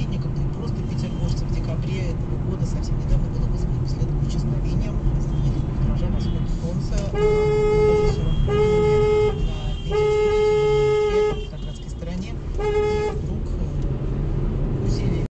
вообще некогда. И просто петербуржцы в декабре этого года, совсем недавно,